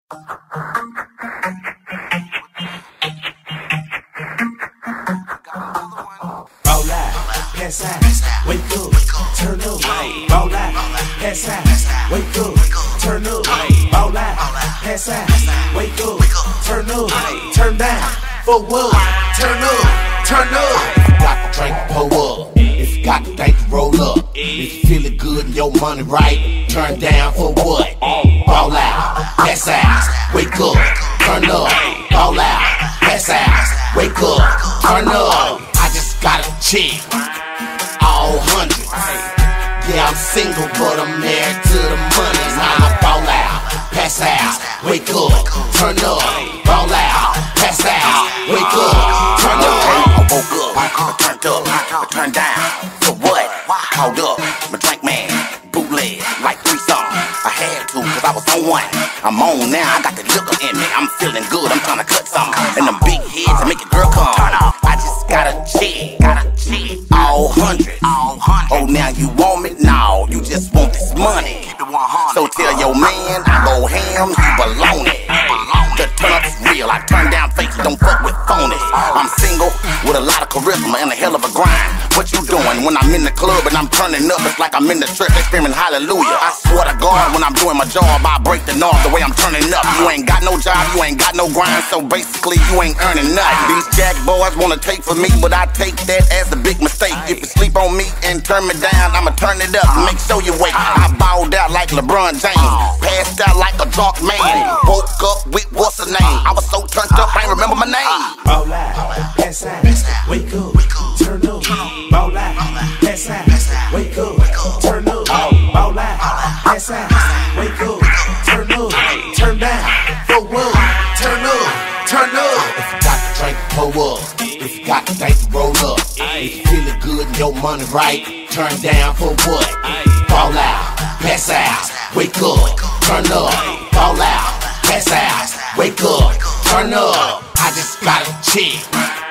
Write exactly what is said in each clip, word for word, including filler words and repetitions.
Roll out, pass out, wake up, turn up. Roll out, pass out, wake up, turn up. Roll out, pass out, wake up, turn up. Turn down, for what? Turn up, turn up. If you got the drink, pull up. If you got the drink, roll up. If you feeling good and your money right, turn down for what? Roll out, pass out, wake up, turn up. Roll out, pass out, wake up, turn up. I just got a chick, all hundreds. Yeah, I'm single, but I'm married to the money. Now I roll out, pass out, wake up, turn up. Roll out, pass out, wake up, turn up. I woke up, I turned up, I turned down. For what? Called up, my drink man, bootleg, like three songs. I had to, cause I was on one. I'm on now, I got the liquor in me. I'm feeling good, I'm trying to cut some. And them big heads to make your girl come. I just got a chick, got a chick, all hundred. Oh, now you want me? No, you just want this money. So tell your man I go ham, you belong it. The turn up's real, I turn down fakes, don't fuck with phonies. I'm single with a lot of charisma and a hell of a grind. What you doing when I'm in the club and I'm turning up? It's like I'm in the church, they screaming hallelujah. I swear to God, when I'm doing my job, I break the norm the way I'm turning up. You ain't got no job, you ain't got no grind, so basically you ain't earning nothing. These jack boys wanna take for me, but I take that as a big mistake. If you sleep on me and turn me down, I'ma turn it up, make sure you wake. I balled out like LeBron James, passed out like a drunk man. Woke up with what's her name? I was so turned up, I ain't remember my name. Roll out, pass out, wake up, turn up. Roll out, pass out, wake up, turn up. Roll out, pass out, wake up, turn up. Turn down, for what? Turn up, turn up. If you got the drink, pull up. If you got the drink, roll up. If you feeling good and your money right, turn down for what? Roll out, pass out, wake up, turn up. Roll out, pass out, wake up, turn up. I just got a chick,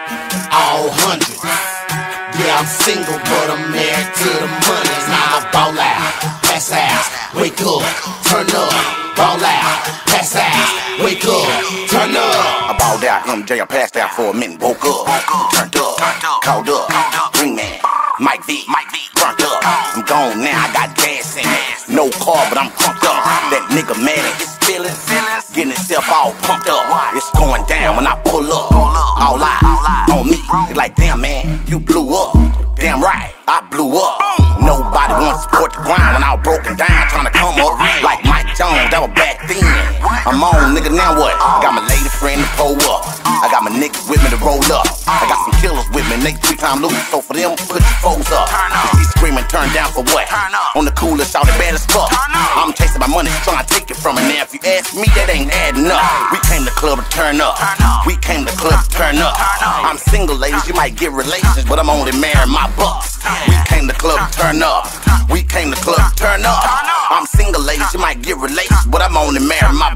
all hundreds. Yeah, I'm single, but I'm married to the money. Now I ball out, pass out, wake up, turn up. Ball out, pass out, wake up, turn up. I balled out, M J, I passed out for a minute, woke up, turned up, called up, Green Man, Mike V, burnt up. I'm gone now, I got gas in it. No car, but I'm pumped up. That nigga mad at his feelings, getting himself all pumped up. It's going down when I pull up, all eyes on me. They like, damn man, you blew up. Damn right, I blew up. Nobody wants to support the grind when I was broken down, trying to come up like Mike Jones, that was back then. I'm on, nigga, now what? I got my lady friend to pull up. I got my niggas with me to roll up. I got some killers with me, they three time losers, so for them, put your foes up. He's screaming, turn down for what? On the coolest, out the bad as fuck. I'm chasing my money, trying to take it from her. Now if you ask me, that ain't adding up. We came to the club to turn up. We came to the club to turn up. I'm single, ladies, you might get relations, but I'm only marrying my bucks. We came to the club to turn up. We came to the club to turn up. I'm single, ladies, you might get relations, but I'm only marrying my